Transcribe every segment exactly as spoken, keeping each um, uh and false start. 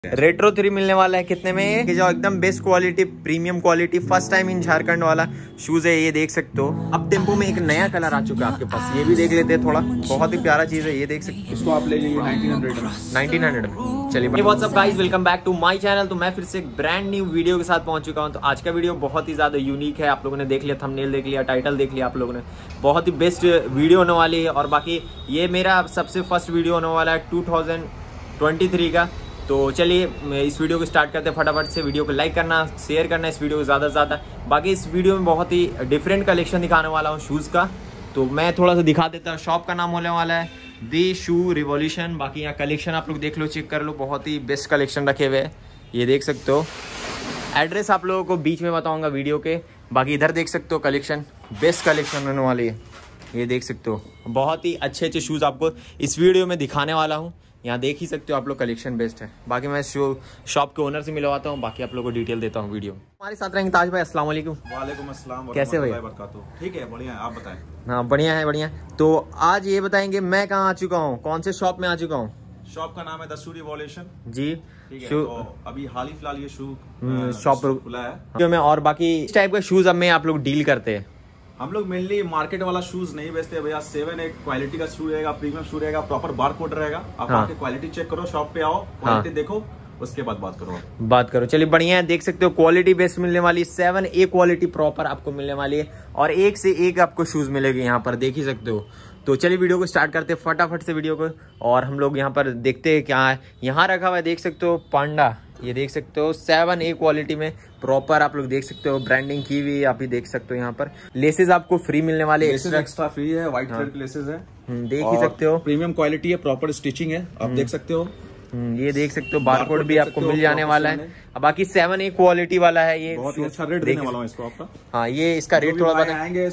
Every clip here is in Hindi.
रेट्रो थ्री मिलने वाला है कितने में ये, कि जो एकदम best quality premium quality first time in Jharkhand वाला शूज है। ये देख सकते हो। अब टेम्पो में एक नया कलर आ चुका है आपके पास, ये भी देख लेते हैं। थोड़ा बहुत ही प्यारा चीज है, ये देख सकते हो। इसको आप ले जाइए नाइनटीन हंड्रेड में। नाइनटीन हंड्रेड में। चलिए what's up guys, welcome back to my channel. तो मैं फिर से एक ब्रांड न्यू वीडियो के साथ पहुंच चुका हूं। तो आज का वीडियो बहुत ही ज्यादा यूनिक है। आप लोगों ने देख लिया, थंबनेल देख लिया, टाइटल देख लिया आप लोगों ने। बहुत ही बेस्ट वीडियो होने वाली है। और बाकी ये मेरा सबसे फर्स्ट वीडियो होने वाला है टू थाउजेंड ट्वेंटी थ्री का। तो चलिए इस वीडियो को स्टार्ट करते हैं फटाफट से। वीडियो को लाइक करना, शेयर करना इस वीडियो को ज़्यादा से ज़्यादा। बाकी इस वीडियो में बहुत ही डिफरेंट कलेक्शन दिखाने वाला हूँ शूज़ का। तो मैं थोड़ा सा दिखा देता हूँ। शॉप का नाम होने वाला है दी शू रिवॉल्यूशन। बाकी यहाँ कलेक्शन आप लोग देख लो, चेक कर लो। बहुत ही बेस्ट कलेक्शन रखे हुए हैं, ये देख सकते हो। एड्रेस आप लोगों को बीच में बताऊँगा वीडियो के। बाकी इधर देख सकते हो कलेक्शन, बेस्ट कलेक्शन होने वाली है, ये देख सकते हो। बहुत ही अच्छे अच्छे शूज़ आपको इस वीडियो में दिखाने वाला हूँ। यहाँ देख ही सकते हो आप लोग, कलेक्शन बेस्ट है। बाकी मैं शॉप के ओनर से मिलवाता हूँ, बाकी आप लोगों को डिटेल देता हूँ वीडियो। हमारे साथ रहेंगे ताज भाई। अस्सलाम वालेकुम। वालेकुम अस्सलाम। कैसे भाई? ठीक है, बढ़िया है, आप बताएं। हाँ बढ़िया है, बढ़िया। तो आज ये बताएंगे मैं कहाँ आ चुका हूँ, कौन से शॉप में आ चुका हूँ। शॉप का नाम है द शू रिवॉल्यूशन जी। ठीक है, तो अभी हाल ही फिलहाल ये शू शॉप खुला है में। और बाकी इस टाइप का शूज अब में आप लोग डील करते हैं। हम लोग मेनली मार्केट वाला शूज नहीं बेचते भैया। सेवन एक क्वालिटी का शू रहेगा, प्रीमियम शू रहेगा, प्रॉपर बार कोड रहेगा। आप हाँ। आके क्वालिटी चेक करो, शॉप पे आओ, क्वालिटी हाँ। देखो, उसके बाद बात करो बात करो चलिए बढ़िया है। देख सकते हो क्वालिटी बेस्ट मिलने वाली, सेवन ए क्वालिटी प्रॉपर आपको मिलने वाली है। और एक से एक आपको शूज मिलेगी यहाँ पर, देख ही सकते हो। तो चलिए वीडियो को स्टार्ट करते हैं फटाफट से वीडियो को। और हम लोग यहाँ पर देखते हैं क्या है। यहाँ रखा हुआ है, देख सकते हो पांडा, ये देख सकते हो सेवन ए क्वालिटी में प्रॉपर आप लोग देख सकते हो। ब्रांडिंग की हुई आप ही देख सकते हो। यहाँ पर लेसेस आपको फ्री मिलने वाले, एक्स्ट्रा एक्स्ट्रा फ्री है। व्हाइट थ्रेड लेसेस है, देख ही सकते हो। प्रीमियम क्वालिटी है, प्रॉपर स्टिचिंग है, आप देख सकते हो। ये देख सकते हो, बारकोड भी आपको मिल जाने वाला है। अब बाकी सेवन ए क्वालिटी वाला है ये। बहुत ही अच्छा रेट देने वाला हूं इसको आपका। हाँ, ये इसका रेट थोड़ा बताएंगे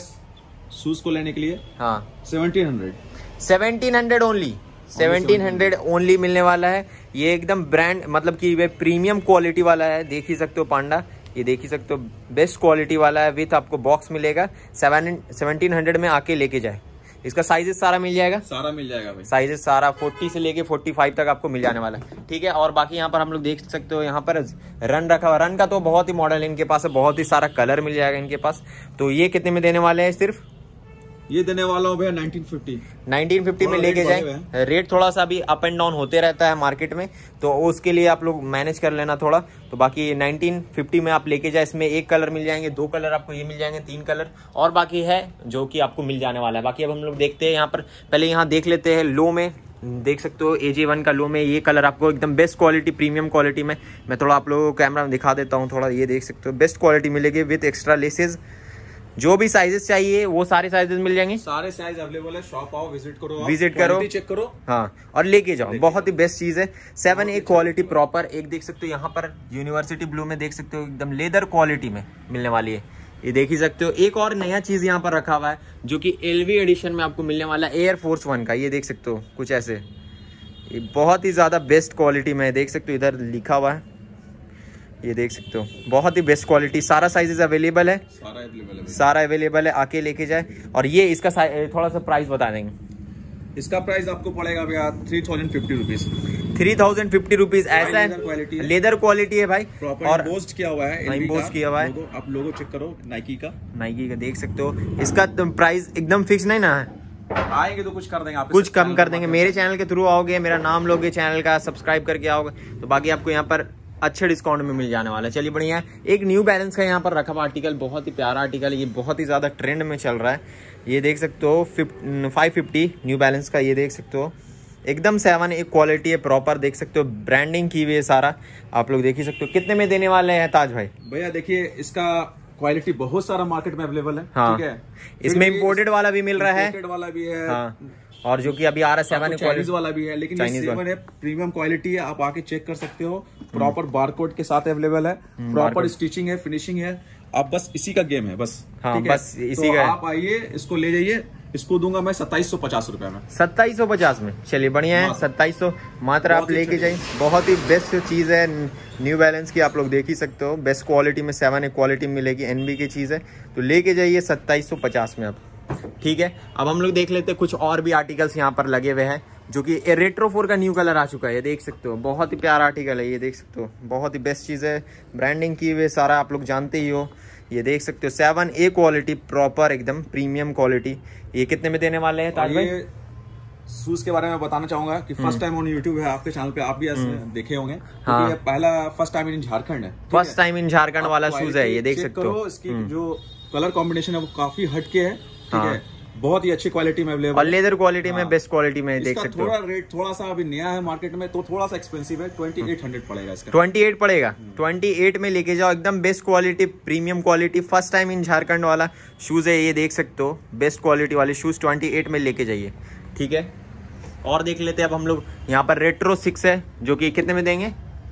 शूज को लेने के लिए। हाँ, seventeen hundred seventeen hundred only, seventeen hundred only मिलने वाला है। ये एकदम ब्रांड मतलब कि वे प्रीमियम क्वालिटी वाला है, देख ही सकते हो पांडा। ये देख ही सकते हो, बेस्ट क्वालिटी वाला है। विथ आपको बॉक्स मिलेगा। सेवन सेवनटीन हंड्रेड में आके लेके जाए। इसका साइजेस सारा मिल जाएगा, सारा मिल जाएगा भाई। साइजेस सारा फोर्टी से लेके फोर्टी फाइव तक आपको मिल जाने वाला है। ठीक है। और बाकी यहाँ पर हम लोग देख सकते हो, यहाँ पर रन रखा हुआ। रन का तो बहुत ही मॉडल है इनके पास, बहुत ही सारा कलर मिल जाएगा इनके पास। तो ये कितने में देने वाले हैं? सिर्फ ये देने वाला हूँ भैया नाइनटीन फिफ्टी। नाइनटीन फिफ्टी में लेके जाए। रेट थोड़ा सा अभी अप एंड डाउन होते रहता है मार्केट में, तो उसके लिए आप लोग मैनेज कर लेना थोड़ा। तो बाकी नाइनटीन फिफ्टी में आप लेके जाए। इसमें एक कलर मिल जाएंगे, दो कलर आपको ये मिल जाएंगे, तीन कलर और बाकी है जो कि आपको मिल जाने वाला है। बाकी अब हम लोग देखते हैं यहाँ पर, पहले यहाँ देख लेते हैं लो में। देख सकते हो ए जे वन का लो में ये कलर आपको एकदम बेस्ट क्वालिटी प्रीमियम क्वालिटी में। मैं थोड़ा आप लोगों को कैमरा में दिखा देता हूँ थोड़ा। ये देख सकते हो, बेस्ट क्वालिटी मिलेगी विथ एक्स्ट्रा लेसेज। जो भी साइजेस चाहिए वो सारे साइजेस मिल जाएंगे। सारे साइज अवेलेबल है। शॉप आओ, विजिट करो, विजिट करो, चेक करो, हाँ, और लेके जाओ। बहुत ही बेस्ट चीज है। Seven A quality proper. एक देख सकते हो यहाँ पर यूनिवर्सिटी ब्लू में, देख सकते हो एकदम लेदर क्वालिटी में मिलने वाली है, ये देख ही सकते हो। एक और नया चीज यहाँ पर रखा हुआ है जो कि एलवी एडिशन में आपको मिलने वाला है, एयर फोर्स वन का। ये देख सकते हो कुछ ऐसे, ये बहुत ही ज्यादा बेस्ट क्वालिटी में, देख सकते हो इधर लिखा हुआ है, ये देख सकते हो। बहुत ही बेस्ट क्वालिटी, सारा साइजेस अवेलेबल है, सारा अवेलेबल है, सारा अवेलेबल है। आके लेके जाए। और ये इसका थोड़ा सा प्राइस बता देंगे। इसका प्राइस आपको पड़ेगा भैया three thousand fifty rupees. Three thousand fifty rupees ऐसा है, लेदर क्वालिटी है भाई। और बोस्ट किया हुआ है, बोस्ट किया हुआ है। आप लोगो चेक करो, नाइकी का, नाइकी का देख सकते हो। इसका प्राइस एकदम फिक्स नहीं ना है, आएंगे तो कुछ कर देंगे आप, कुछ कम कर देंगे। मेरे चैनल के थ्रू आओगे, मेरा नाम लोगे, चैनल का सब्सक्राइब करके आओगे, तो बाकी आपको यहाँ पर अच्छे डिस्काउंट में मिल जाने वाला है। चलिए बढ़िया है। एक न्यू बैलेंस का यहाँ पर रखा हुआ आर्टिकल, बहुत ही प्यारा आर्टिकल, ये बहुत ही ज्यादा ट्रेंड में चल रहा है। ये देख सकते हो फाइव फिफ्टी न्यू बैलेंस का, ये देख सकते हो एकदम सेवन एक क्वालिटी है प्रॉपर। देख सकते हो ब्रांडिंग की हुई है सारा, आप लोग देख ही सकते हो। कितने में देने वाले हैं ताज भाई? भैया देखिए, इसका क्वालिटी बहुत सारा मार्केट में अवेलेबल है। हाँ, ठीक है। इसमें इम्पोर्टेड वाला भी मिल रहा है, इम्पोर्टेड वाला भी है, हाँ, और जो कि अभी आ रहा है सेवन चाइनीज वाला भी है। लेकिन ये सेवन है, प्रीमियम क्वालिटी है, आप आके चेक कर सकते हो। प्रॉपर बारकोड के साथ अवेलेबल है, प्रॉपर स्टिचिंग है, फिनिशिंग है। आप बस इसी का गेम है बस। हाँ, ठीक है, बस इसी तो का आप आइए, इसको ले जाइए। इसको दूंगा मैं सत्ताईस सौ पचास रुपए में। सत्ताईस सौ पचास में। चलिए बढ़िया है, सत्ताईस सौ मात्र आप लेके जाइए। बहुत ही बेस्ट चीज है न्यू बैलेंस की, आप लोग देख ही सकते हो। बेस्ट क्वालिटी में सेवन ए क्वालिटी मिलेगी, एनबी की चीज है, तो लेके जाइए सत्ताईस सौ पचास में आप। ठीक है, अब हम लोग देख लेते हैं कुछ और भी आर्टिकल्स यहाँ पर लगे हुए हैं, जो कि रेट्रो फोर का न्यू कलर आ चुका है। ये देख सकते हो, बहुत ही प्यारा आर्टिकल है, ये देख सकते हो, बहुत ही बेस्ट चीज़ है, ब्रांडिंग की हुई सारा आप लोग जानते ही हो। ये देख सकते हो सेवन ए क्वालिटी, प्रॉपर एकदम प्रीमियम क्वालिटी। ये कितने में देने वाले हैं ताज भाई? शूज के बारे में बताना चाहूंगा कि फर्स्ट टाइम ऑन यूट्यूब है आपके चैनल पे, आप भी ऐसे देखे होंगे। हाँ। ये पहला फर्स्ट टाइम इन झारखंड है, फर्स्ट टाइम इन झारखंड वाला शूज है, ये देख सकते हो। इसकी जो कलर कॉम्बिनेशन है वो काफी हटके है, ठीक है, बहुत ही अच्छी क्वालिटी में अवेलेबल, और लेदर क्वालिटी में बेस्ट क्वालिटी में देख सकते हो। थोड़ा रेट थोड़ा सा अभी नया है मार्केट में, तो थोड़ा सा एक्सपेंसिव है, ट्वेंटी एट हंड्रेड पड़ेगा इसका। ट्वेंटी एट पड़ेगा, ट्वेंटी एट में लेके जाओ, एकदम best quality, premium quality, first time in Jharkhand वाला शूज है, ये देख सकते हो, बेस्ट क्वालिटी वाले शूज ट्वेंटी एट में लेके जाइए, ठीक है। और देख लेते हैं अब हम लोग, यहाँ पर रेट्रो सिक्स है, जो कि कितने में देंगे?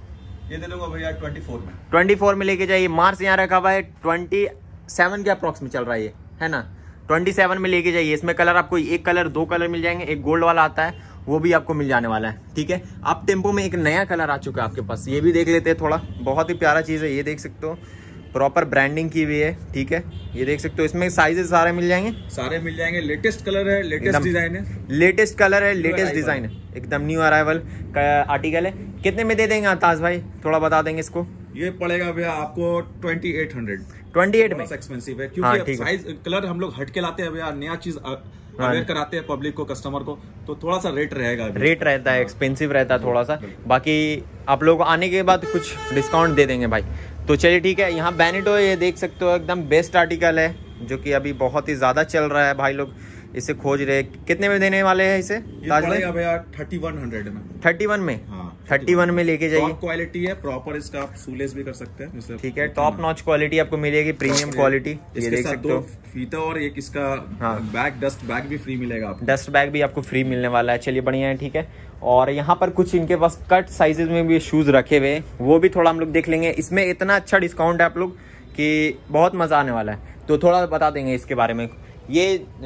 ये दे दूंगा भैया ट्वेंटी फोर में, ट्वेंटी फोर में लेके जाइए। मार्च यहाँ रखा हुआ है ट्वेंटी सेवन के अप्रॉक्स में चल रहा है ये, है ना, ट्वेंटी सेवन में लेके जाइए। इसमें कलर आपको एक कलर, दो कलर मिल जाएंगे, एक गोल्ड वाला आता है वो भी आपको मिल जाने वाला है, ठीक है। अब टेम्पो में एक नया कलर आ चुका है आपके पास, ये भी देख लेते हैं थोड़ा, बहुत ही प्यारा चीज़ है, ये देख सकते हो, प्रॉपर ब्रांडिंग की हुई है, ठीक है। ये देख सकते हो, इसमें साइजेस सारे मिल जाएंगे, सारे मिल जाएंगे, लेटेस्ट कलर है, लेटेस्ट डिजाइन है, लेटेस्ट कलर है, लेटेस्ट डिजाइन है, एकदम न्यू अराइवल का आर्टिकल है। कितने में दे देंगे ताज भाई, थोड़ा बता देंगे इसको? ये पड़ेगा भैया आपको twenty eight hundred, twenty eight में एक्सपेंसिव है, क्योंकि साइज कलर हम लोग हट के लाते हैं भैया, नया चीज अवेयर कराते हैं पब्लिक को, कस्टमर को, तो थोड़ा सा रेट रहेगा, रेट रहता है, एक्सपेंसिव रहता है थोड़ा सा, बाकी आप लोग आने के बाद कुछ डिस्काउंट दे देंगे भाई। तो चलिए ठीक है, यहाँ बेनेटो ये देख सकते हो, एकदम बेस्ट आर्टिकल है, जो कि अभी बहुत ही ज्यादा चल रहा है, भाई लोग इसे खोज रहे। कितने में देने वाले हैं इसे ताज भाई? भैया थर्टी वन हंड्रेड में, थर्टी वन में, हाँ, थर्टी वन में लेके जाइए। टॉप क्वालिटी है, प्रॉपर इसका आप सूलेस भी कर सकते हैं, ठीक है, टॉप नॉच क्वालिटी आपको मिलेगी, प्रीमियम क्वालिटी, ये देख सकते हो। फीता और एक इसका हाँ। बैग, डस्ट बैग भी फ्री मिलेगा आपको, डस्ट बैग भी आपको फ्री मिलने वाला है, चलिए बढ़िया है, ठीक है। और यहाँ पर कुछ इनके पास कट साइजेस में भी शूज रखे हुए, वो भी थोड़ा हम लोग देख लेंगे। इसमें इतना अच्छा डिस्काउंट है आप लोग कि बहुत मजा आने वाला है, तो थोड़ा बता देंगे इसके बारे में। ये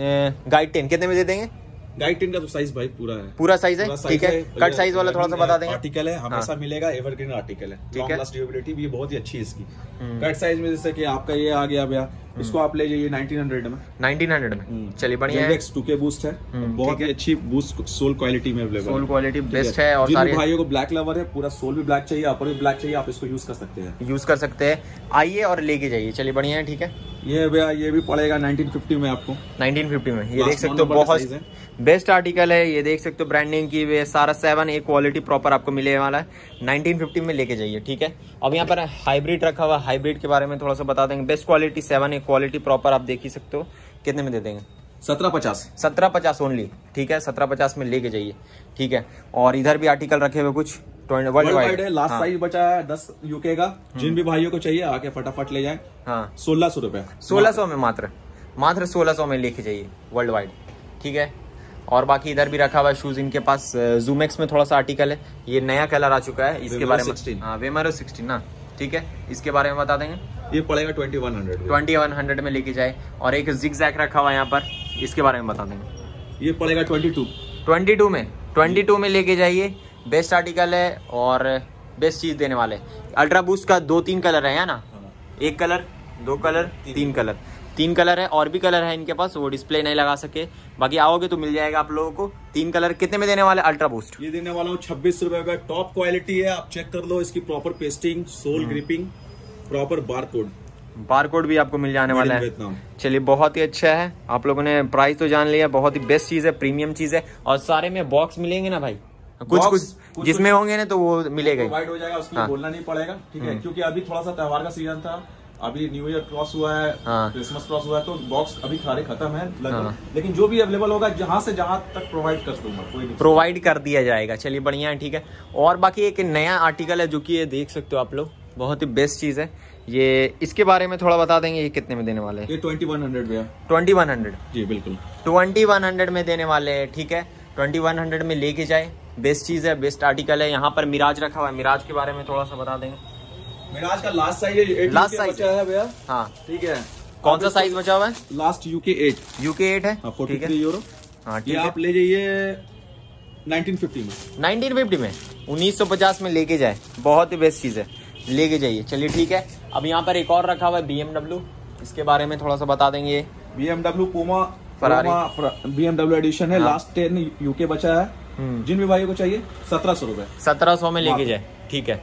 गाइड टेन कितने में दे देंगे? गाइड टेन का तो साइज भाई पूरा है, पूरा साइज है, ठीक है। कट साइज वाला थोड़ा सा बता देंगे। आर्टिकल है, हमेशा मिलेगा, एवरग्रीन आर्टिकल है, लॉन्ग लास्ट ड्यूरेबिलिटी भी बहुत ही अच्छी है इसकी। कट साइज में जैसे कि आपका ये आ गया भैया, इसको आप ले जाइए नाइनटीन हंड्रेड में, नाइनटीन हंड्रेड में, चलिए बढ़िया है। टू के बूस्ट है, बहुत ही अच्छी बूस्ट सोल क्वालिटी में अवेलेबल, सोल क्वालिटी बेस्ट है। और जिन भाइयों को ब्लैक लवर है, पूरा सोल भी ब्लैक चाहिए, अपर भी ब्लैक चाहिए, आप इसको यूज कर सकते हैं, यूज कर सकते हैं, आइए और लेके जाइए, चलिए बढ़िया है, ठीक है। ये भैया ये भी पड़ेगा नाइनटीन फिफ्टी में आपको, नाइनटीन फिफ्टी में, ये देख सकते हो, बहुत बेस्ट आर्टिकल है, ये देख सकते हो, ब्रांडिंग की हुई सारा सेवन ए क्वालिटी प्रॉपर आपको मिलने वाला है, नाइनटीन फिफ्टी में लेके जाइए, ठीक है। अब यहाँ पर हाइब्रिड रखा हुआ, हाइब्रिड के बारे में थोड़ा सा बता देंगे। Best quality seven A quality proper आप देख ही सकते हो, कितने में दे देंगे? सत्रह पचास, सत्रह पचास ओनली, ठीक है, सत्रह पचास में लेके जाइए, ठीक है। और इधर भी आर्टिकल रखे हुए कुछ वर्ल्ड वाइड है, लास्ट साइज बचा है दस यूके का, जिन भी भाइयों को चाहिए आके फटाफट ले जाए। हाँ, सोलह सौ रुपए, सोलह सौ में मात्र मात्र सोलह सौ में लेके जाइए वर्ल्ड वाइड, ठीक है। और बाकी इधर भी रखा हुआ है शूज इनके पास, जूमेक्स में थोड़ा सा आर्टिकल है, ये नया कलर आ चुका है, इसके बारे में, हाँ वेमरो सिक्सटीन ना, ठीक है, इसके बारे में बता देंगे। ये पड़ेगा twenty one hundred, twenty one hundred में लेके जाए। और एक जिगजैग रखा हुआ है यहाँ पर, इसके बारे में बता देंगे। ये पड़ेगा ट्वेंटी टू, ट्वेंटी टू में, ट्वेंटी टू में लेके जाइए, बेस्ट आर्टिकल है और बेस्ट चीज देने वाले। अल्ट्रा बूस्ट का दो तीन कलर है ना, एक कलर, दो कलर, तीन कलर, तीन कलर है, और भी कलर है इनके पास, वो डिस्प्ले नहीं लगा सके, बाकी आओगे तो मिल जाएगा आप लोगों को। तीन कलर कितने में देने वाले अल्ट्रा बूस्ट? ये देने वाला हूँ छब्बीस रुपए का, टॉप क्वालिटी है, आप चेक कर लो, इसकी proper pasting, sole gripping, proper barcode, barcode भी आपको मिल जाने वाला है। चलिए बहुत ही अच्छा है, आप लोगों ने प्राइस तो जान लिया, बहुत ही बेस्ट चीज है, प्रीमियम चीज है। और सारे में बॉक्स मिलेंगे ना भाई, कुछ कुछ, कुछ जिसमें होंगे ना तो वो मिलेगा, प्रोवाइड हो जाएगा, उसके लिए बोलना नहीं पड़ेगा, ठीक है। क्योंकि अभी थोड़ा सा त्योहार का सीजन था, अभी न्यू ईयर क्रॉस हुआ है, क्रिसमस क्रॉस हुआ है, तो बॉक्स अभी सारे खत्म है लगभग, लेकिन जो भी अवेलेबल होगा जहां से जहां तक प्रोवाइड कर दूंगा, कोई नहीं, प्रोवाइड कर दिया जाएगा। चलिए बढ़िया है, ठीक है। और बाकी एक नया आर्टिकल है जो कि ये देख सकते हो आप लोग, बहुत ही बेस्ट चीज है ये, इसके बारे में थोड़ा बता देंगे, ये कितने में देने वाले हैं? ये ट्वेंटी वन हंड्रेड भैया, ट्वेंटी वन हंड्रेड, जी बिल्कुल, ट्वेंटी वन हंड्रेड में देने वाले हैं, ठीक है। ट्वेंटी वन हंड्रेड में लेके जाए, बेस्ट चीज है, बेस्ट आर्टिकल है। यहाँ पर मिराज रखा हुआ है, मिराज के बारे में थोड़ा सा बता देंगे। मिराज का लास्ट साइज है, लास्ट साइज है भैया, हाँ ठीक है। कौन सा साइज बचा हुआ है? Last UK eight, UK eight है, ठीक है यूरो, हाँ ये आप ले जाइए नाइनटीन फिफ्टी में, नाइनटीन फिफ्टी में, उन्नीस सौ पचास में लेके जाए, बहुत ही बेस्ट चीज है, लेके जाइए। चलिए ठीक है। अब यहाँ पर एक और रखा हुआ है बी एम डब्ल्यू, इसके बारे में थोड़ा सा बता देंगे। B M W Puma Ferrari BMW edition है, लास्ट टेन यूके बचा है। जिन भी भाइयों को चाहिए सत्रह सौ रुपए सत्रह सौ में लेके जाए, ठीक है।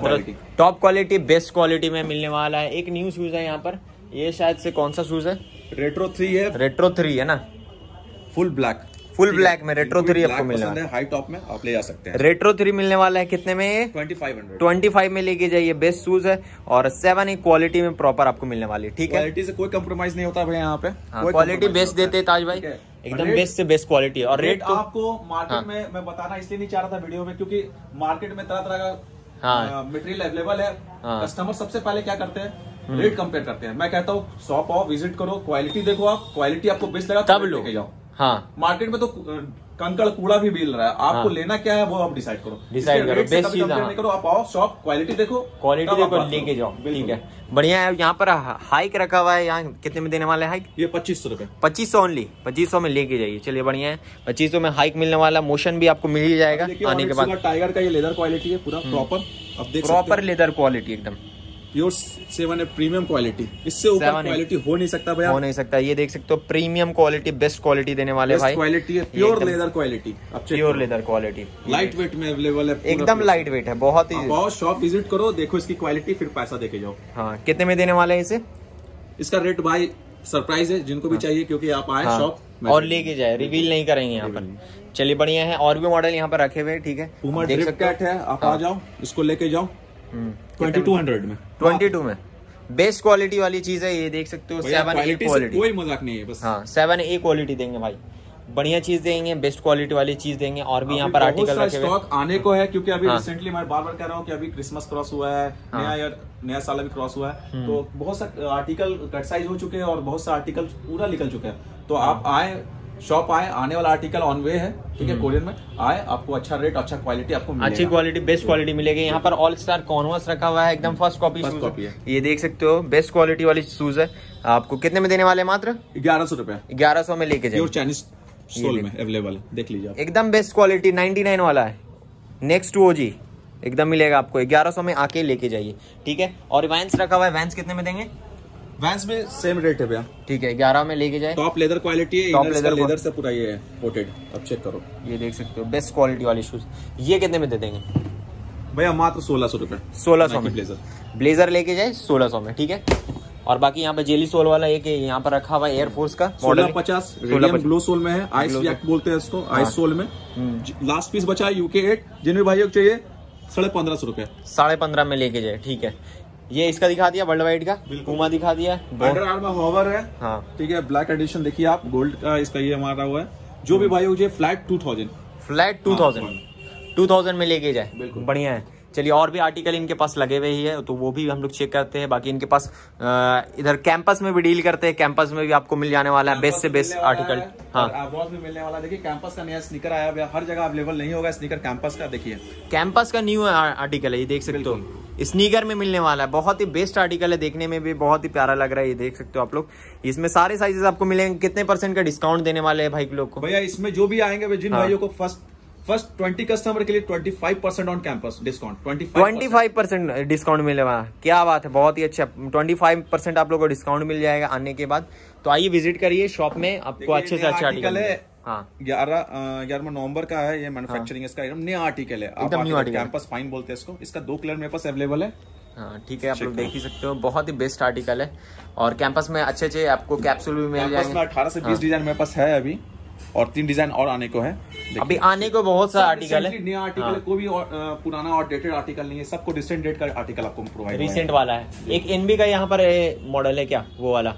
टॉप क्वालिटी बेस्ट क्वालिटी में मिलने वाला है। एक न्यू शूज है यहाँ पर, ये शायद से कौन सा शूज है? रेट्रो थ्री है। रेट्रो थ्री है ना, फुल ब्लैक फुल ब्लैक में रेट्रो थ्री आपको मिलने वाला है। हाई टॉप में आप ले जा सकते हैं। रेट्रो थ्री मिलने वाला है कितने में? Twenty five hundred twenty five में लेके जाइए, बेस्ट शूज है और सेवन एक क्वालिटी में प्रॉपर आपको मिलने वाली है, ठीक है। क्वालिटी से कोई कंप्रोमाइज नहीं होता भैया यहाँ पे, क्वालिटी बेस्ट देते हैं ताज भाई, एकदम बेस्ट से बेस्ट क्वालिटी। और रेट तो आपको मार्केट में मैं बताना इसलिए नहीं चाह रहा था वीडियो में, क्योंकि मार्केट में तरह तरह का मटेरियल अवेलेबल है। कस्टमर सबसे पहले क्या करते हैं? रेट कंपेयर करते हैं। मैं कहता हूँ शॉप आओ, विजिट करो, क्वालिटी देखो, आप क्वालिटी आपको बेस्ट लगा तब लो जाओ। हाँ, मार्केट में तो कंकड़ कूड़ा भी मिल रहा है, आपको हाँ। लेना क्या है वो आप डिसाइड करो, डिसाइड करो, बेस्ट चीज नहीं करो। आप आओ शॉप, क्वालिटी देखो, क्वालिटी देखो, लेके जाओ, ठीक है, बढ़िया है। यहाँ पर हाइक रखा हुआ है, यहाँ कितने में देने वाले हाइक? ये पच्चीस सौ रुपए पच्चीस सौ ओनली, पच्चीस सौ में लेके जाइए। चलिए बढ़िया है, पच्चीस सौ में हाइक मिलने वाला। मोशन भी आपको मिल ही जाएगा आने के बाद। टाइगर का ये लेदर क्वालिटी है पूरा प्रॉपर, अब देख प्रॉपर लेदर क्वालिटी एकदम प्योर सेवन है, प्रीमियम क्वालिटी, इससे ऊपर क्वालिटी हो नहीं सकता भैया, हो नहीं सकता। ये देख सकते हो प्रीमियम क्वालिटी, बेस्ट क्वालिटी देने वाले भाई, क्वालिटी है, pure leather quality, pure leather quality, light weight में अवेलेबल है, एकदम लाइट वेट है, बहुत ही। बहुत शॉप विजिट करो, देखो इसकी क्वालिटी, फिर पैसा देके जाओ। हाँ, कितने में देने वाले हैं इसे? इसका रेट भाई सरप्राइज है, जिनको भी चाहिए, क्योंकि आप आए शॉप और लेके जाए, रिवील नहीं करेंगे यहाँ पर। चलिए बढ़िया है, और भी मॉडल यहाँ पर रखे हुए, ठीक है। पूमा ड्रिफ्ट कैट है, आप आ जाओ, इसको लेके जाओ ट्वेंटी टू हंड्रेड में, ट्वेंटी टू में बेस्ट क्वालिटी वाली चीज है, ये देख सकते हो। सेवन ए क्वालिटी, कोई मजाक नहीं है बस। हाँ, सेवन ए क्वालिटी देंगे भाई, बढ़िया चीज देंगे, बेस्ट क्वालिटी वाली चीज देंगे। और भी यहाँ पर आर्टिकल रखे हुए स्टॉक आने को है, क्योंकि अभी रिसेंटली मैं बार बार कह रहा हूँ कि अभी क्रिसमस क्रॉस हुआ है, नया ईयर, नया साल अभी क्रॉस हुआ है, तो बहुत सारे आर्टिकल कट साइज हो चुके हैं और बहुत सारे आर्टिकल पूरा निकल चुके हैं। तो आप आए शॉप आए, आने वाला आर्टिकल ऑन वे है, ठीक है, कोरियर में आए, आपको अच्छा रेट, अच्छा क्वालिटी आपको मिलेगा, अच्छी क्वालिटी, बेस्ट क्वालिटी मिलेगी। यहाँ पर ऑल स्टार कॉन्वर्स रखा हुआ है, एकदम फर्स्ट कॉपी शूज है, ये देख सकते हो, बेस्ट क्वालिटी वाली शूज है। आपको कितने में देने वाले? मात्र ग्यारह सौ रुपए, ग्यारह सौ में लेके जाइए, चाइनीज सोल में अवेलेबल है, देख लीजिए, एकदम बेस्ट क्वालिटी, नाइनटी नाइन वाला है, नेक्स्ट टू ओजी एकदम मिलेगा आपको, ग्यारह सौ में आके लेके जाइए, ठीक है। और वैंस रखा हुआ है, वैंस कितने में देंगे? वैंस में सेम रेट है भैया, ठीक है, ग्यारह में लेके जाए। टॉप लेदर क्वालिटी है, टॉप लेदर लेदर से पूरा ये है कोटेड, अब चेक करो, ये देख सकते हो, बेस्ट क्वालिटी वाली शूज। ये कितने में दे देंगे भैया? मात्र सोलह सौ रुपए, सोलह सौ में ब्लेजर, ब्लेजर लेके जाए सोलह सौ में, ठीक है। और बाकी यहाँ पे जेली सोल वाला एक यहाँ पर रखा हुआ है, एयरफोर्स का सोलह पचास, सोलह ब्लू सोल में है, आइस जैक बोलते हैं इसको, आइस सोल में। लास्ट पीस बचा है यूके एट, जिन भी भाइयों को चाहिए साढ़े पंद्रह सौ रुपए, साढ़े पंद्रह में लेके जाए, ठीक है। ये इसका दिखा दिया, वर्ल्ड वाइड का पूमा दिखा दिया, अंडर आर्मर हॉवर है, हाँ ठीक है, ब्लैक एडिशन देखिए आप, गोल्ड का इसका ये मारा हुआ है। जो भी भाइयों को flat two thousand, flat two thousand two thousand में लेके जाए, बिल्कुल बढ़िया है। चलिए, और भी आर्टिकल इनके पास लगे हुए ही है, तो वो भी हम लोग चेक करते हैं। बाकी इनके पास आ, इधर कैंपस में भी डील करते हैं, कैंपस में भी आपको मिल जाने वाला है बेस्ट से बेस्ट आर्टिकल। हाँ, बहुत भी मिलने वाला है। देखिए कैंपस का नया स्नीकर आया है, हर जगह अवेलेबल नहीं होगा स्नीकर कैंपस का, देखिए कैंपस का न्यू आर्टिकल है, ये देख सकते हो, स्नीकर में मिलने वाला है, बहुत ही बेस्ट आर्टिकल है, देखने में भी बहुत ही प्यारा लग रहा है, ये देख सकते हो आप लोग। इसमें सारे साइजेस आपको मिलेंगे। कितने परसेंट का डिस्काउंट देने वाले हैं भाई लोग को? भैया इसमें जो भी आएंगे, जिन भाइयों को फर्स्ट फर्स्ट ट्वेंटी कस्टमर के लिए twenty five percent on campus discount, twenty five percent discount मिलेगा। क्या बात है, बहुत ही अच्छा, ट्वेंटी फाइव परसेंट आप लोगों को डिस्काउंट मिल जाएगा आने के बाद। तो आइए विजिट करिए शॉप में, आपको अच्छे से अच्छा आर्टिकल है। हाँ, ग्यारह ग्यारह नवंबर का है ये मैन्युफैक्चरिंग, इसका एकदम नया आर्टिकल है, एकदम न्यू आर्टिकल, कैंपस फाइन बोलते हैं इसको। इसका दो कलर मेरे पास अवेलेबल है, हाँ ठीक है, आप लोग देख ही सकते हो, बहुत ही बेस्ट आर्टिकल है। और कैंपस में अच्छे अच्छे आपको कैप्सूल भी मिल जाएंगे। अठारह से बीस डिजाइन मेरे पास है अभी, और तीन डिजाइन और आने को है, अभी आने को बहुत सारा आर्टिकल है, नया आर्टिकल है, कोई भी पुराना और डेटेड आर्टिकल नहीं है, सबको रिसेंट डेट का आर्टिकल आपको प्रोवाइड, रिसेंट वाला है। एक एनबी का यहाँ पर मॉडल है क्या, वो वाला,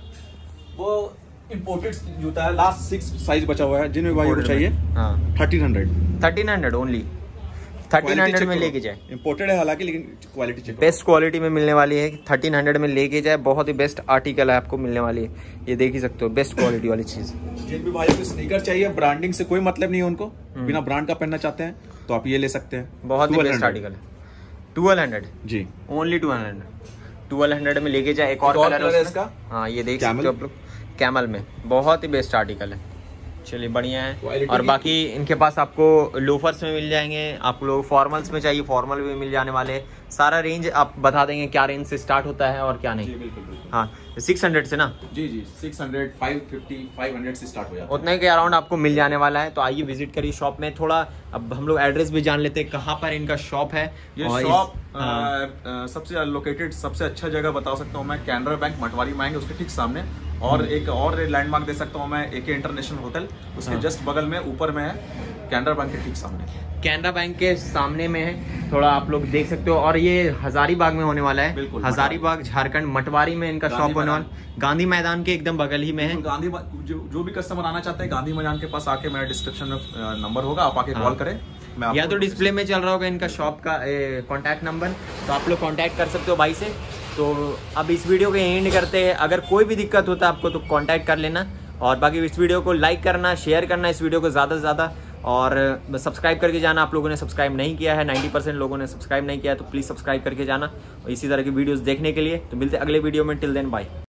वो इम्पोर्टेड जूता है, लास्ट सिक्स साइज बचा हुआ है, जिनमें भाई को चाहिए thirteen hundred thirteen hundred only, thirteen hundred में लेके जाए। इम्पोर्टेड है हालांकि, लेकिन क्वालिटी चेक, बेस्ट क्वालिटी में मिलने वाली है, थर्टीन हंड्रेड में लेके जाए, बहुत ही बेस्ट आर्टिकल है आपको मिलने वाली है, ये देख ही सकते हो, बेस्ट क्वालिटी वाली चीज। जिन भी भाइयों को स्नीकर चाहिए, ब्रांडिंग से कोई मतलब नहीं है उनको, बिना ब्रांड का पहनना चाहते हैं तो आप ये ले सकते हैं, बहुत ही बेस्ट आर्टिकल है। ट्वेल्व हंड्रेड जी, only twelve hundred twelve hundred में लेके जाए। एक और कलर है इसका, हाँ ये देख सकते हो आप लोग, कैमल में, बहुत ही बेस्ट आर्टिकल है। चलिए बढ़िया है। और बाकी इनके पास आपको लोफर्स में मिल जाएंगे, आप लोग फॉर्मल्स में चाहिए फॉर्मल भी मिल जाने वाले, सारा रेंज आप बता देंगे क्या रेंज से स्टार्ट होता है और क्या नहीं? जी बिल्कुल बिल्कुल। हाँ, सिक्स हंड्रेड से ना? जी जी, six hundred, five fifty, five hundred से स्टार्ट हो जाता है। उतने के अराउंड आपको मिल जाने वाला है। तो आइए विजिट करिए शॉप में। थोड़ा अब हम लोग एड्रेस भी जान लेते हैं कहाँ पर इनका शॉप है। ये शॉप हाँ। सबसे लोकेटेड, सबसे अच्छा जगह बता सकता हूँ मैं, कैनरा बैंक मटवारी माएंगे उसके ठीक सामने। और एक और लैंडमार्क दे सकता हूँ मैं, एके इंटरनेशनल होटल, उसके हाँ। जस्ट बगल में ऊपर में है, कैनरा बैंक के ठीक सामने। कैनरा बैंक के सामने में है, थोड़ा आप लोग देख सकते हो। और ये हजारीबाग में होने वाला है। बिल्कुल, हजारीबाग झारखंड, मटवारी में इनका शॉप होने वाला, गांधी मैदान के एकदम बगल ही में है। गांधी जो, जो भी कस्टमर आना चाहते हैं गांधी मैदान के पास आके, मेरा डिस्क्रिप्शन में नंबर होगा, आप आके कॉल करें, या तो डिस्प्ले में चल रहा होगा इनका शॉप का कॉन्टैक्ट नंबर, तो आप लोग कॉन्टैक्ट कर सकते हो भाई से। तो अब इस वीडियो के एंड करते हैं। अगर कोई भी दिक्कत होता है आपको तो कॉन्टैक्ट कर लेना, और बाकी इस वीडियो को लाइक करना, शेयर करना इस वीडियो को ज़्यादा से ज़्यादा, और सब्सक्राइब करके जाना। आप लोगों ने सब्सक्राइब नहीं किया है, नाइन्टी परसेंट लोगों ने सब्सक्राइब नहीं किया है, तो प्लीज़ सब्सक्राइब करके जाना और इसी तरह की वीडियोस देखने के लिए। तो मिलते हैं अगले वीडियो में, टिल देन बाय।